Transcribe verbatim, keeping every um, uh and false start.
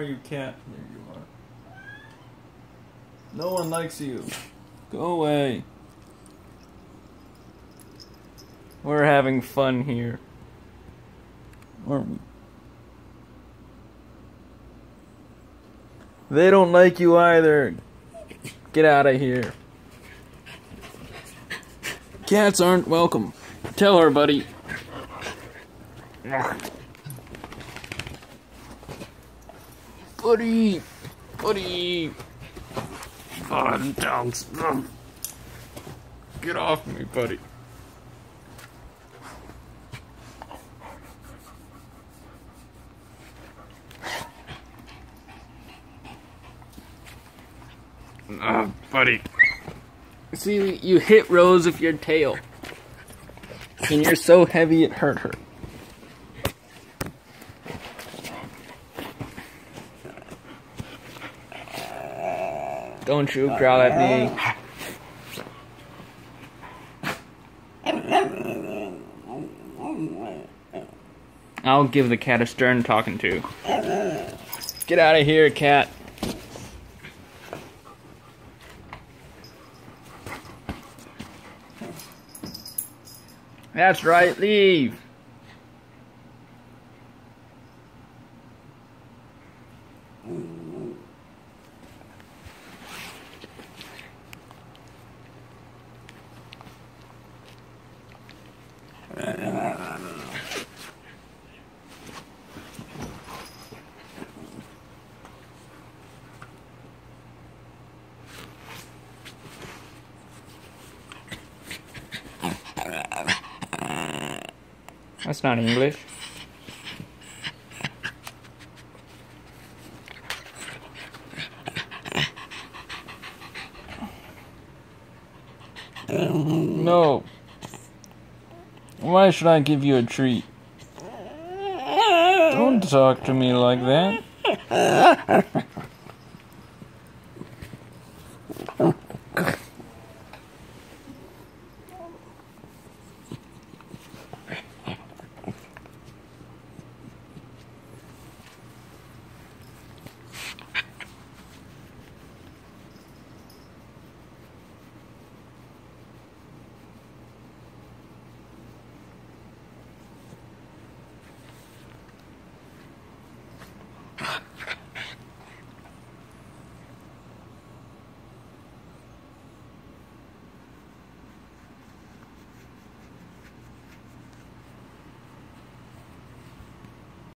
you, cat? There you are. No one likes you. Go away. We're having fun here. Aren't we? They don't like you either. Get out of here. Cats aren't welcome. Tell her, buddy. Buddy! Buddy! Oh, dogs. Get off me, buddy. Oh, buddy. See, you hit Rose with your tail. And you're so heavy it hurt her. Don't you growl at me. I'll give the cat a stern talking to. Get out of here, cat. That's right, leave. That's not English. No. Why should I give you a treat? Don't talk to me like that.